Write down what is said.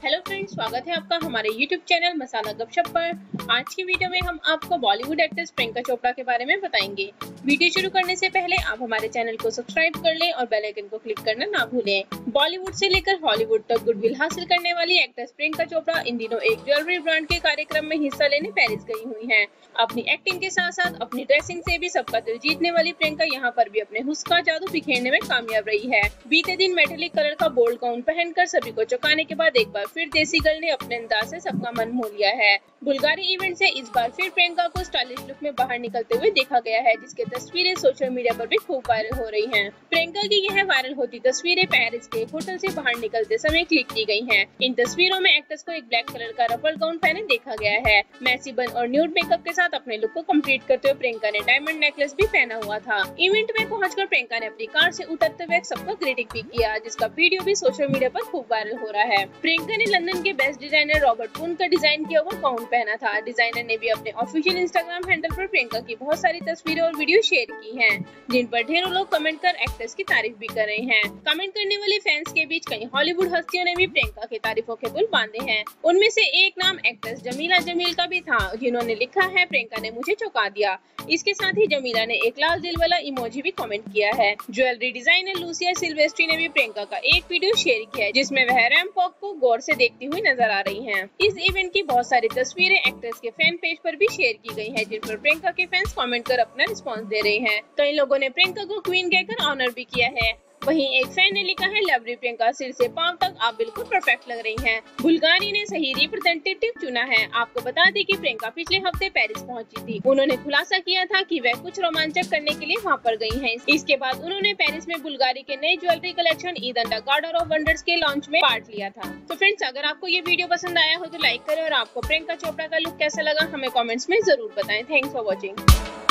Hello friends, स्वागत है आपका हमारे यूट्यूब चैनल मसाला गपशप पर। आज की वीडियो में हम आपको बॉलीवुड एक्ट्रेस प्रियंका चोपड़ा के बारे में बताएंगे। वीडियो शुरू करने से पहले आप हमारे चैनल को सब्सक्राइब कर लें और बेल आइकन को क्लिक करना ना भूलें। बॉलीवुड से लेकर हॉलीवुड तक गुडविल हासिल करने वाली एक्ट्रेस प्रियंका चोपड़ा इन दिनों एक ज्वेलरी ब्रांड के कार्यक्रम में हिस्सा लेने पेरिस गई हुई है। अपनी एक्टिंग के साथ साथ अपनी ड्रेसिंग से भी सबका दिल जीतने वाली प्रियंका यहाँ पर भी अपने हुस्न का जादू बिखेरने में कामयाब रही है। बीते दिन मेटेलिक कलर का बोल्ड गाउन पहनकर सभी को चौंकाने के बाद एक बार फिर देसी गर्ल ने अपने अंदाज से सबका मन मोह लिया है। बुल्गारी इवेंट से इस बार फिर प्रियंका को स्टाइलिश लुक में बाहर निकलते हुए देखा गया है, जिसकी तस्वीरें सोशल मीडिया पर भी खूब वायरल हो रही हैं। प्रियंका की यह वायरल होती तस्वीरें पेरिस के होटल से बाहर निकलते समय क्लिक की गई हैं। इन तस्वीरों में एक्ट्रेस को एक ब्लैक कलर का रफल गाउन पहने देखा गया है। मैसी बन और न्यूड मेकअप के साथ अपने लुक को कंप्लीट करते हुए प्रियंका ने डायमंड नेकलेस भी पहना हुआ था। इवेंट में पहुंचकर प्रियंका ने अपनी कार से उतरते हुए सबको ग्रीटिंग भी किया, जिसका वीडियो भी सोशल मीडिया पर खूब वायरल हो रहा है। प्रियंका ने लंदन के बेस्ट डिजाइनर रॉबर्ट पून का डिजाइन किया हुआ गाउन पहना था। डिजाइनर ने भी अपने ऑफिशियल इंस्टाग्राम हैंडल पर प्रियंका की बहुत सारी तस्वीरें और वीडियो शेयर की हैं, जिन पर ढेरों लोग कमेंट कर एक्ट्रेस की तारीफ भी कर रहे हैं। कमेंट करने वाले फैंस के बीच कई हॉलीवुड हस्तियों ने भी प्रियंका की तारीफों के पुल बांधे हैं। उनमें से एक नाम एक्ट्रेस जमीला जमील का भी था, जिन्होंने लिखा है, प्रियंका ने मुझे चौंका दिया। इसके साथ ही जमीला ने एक लाल दिल वाला इमोजी भी कमेंट किया है। ज्वेलरी डिजाइनर लूसिया सिल्वेस्ट्री ने भी प्रियंका का एक वीडियो शेयर किया है, जिसमें वह रैंप वॉक को गौर से देखती हुई नजर आ रही हैं। इस इवेंट की बहुत सारी तस्वीरें एक्ट्रेस के फैन पेज पर भी शेयर की गई हैं, जिन पर प्रियंका के फैंस कमेंट कर अपना रिस्पांस दे रहे हैं। कई लोगों ने प्रियंका को क्वीन कहकर ऑनर भी किया है। वहीं एक फैन ने लिखा है, लवली प्रियंका, सिर से पांव तक आप बिल्कुल परफेक्ट लग रही हैं। बुल्गारी ने सही रिप्रेजेंटेटिव चुना है। आपको बता दें कि प्रियंका पिछले हफ्ते पेरिस पहुंची थी। उन्होंने खुलासा किया था कि वह कुछ रोमांचक करने के लिए वहां पर गई हैं। इसके बाद उन्होंने पेरिस में बुल्गारी के नए jewellery collection Eden the garden of wonders के लॉन्च में पार्ट लिया था। तो फ्रेंड्स, अगर आपको ये वीडियो पसंद आया हो तो लाइक करें और आपको प्रियंका चोपड़ा का लुक कैसा लगा हमें कॉमेंट्स में जरूर बताएं। Thanks for watching.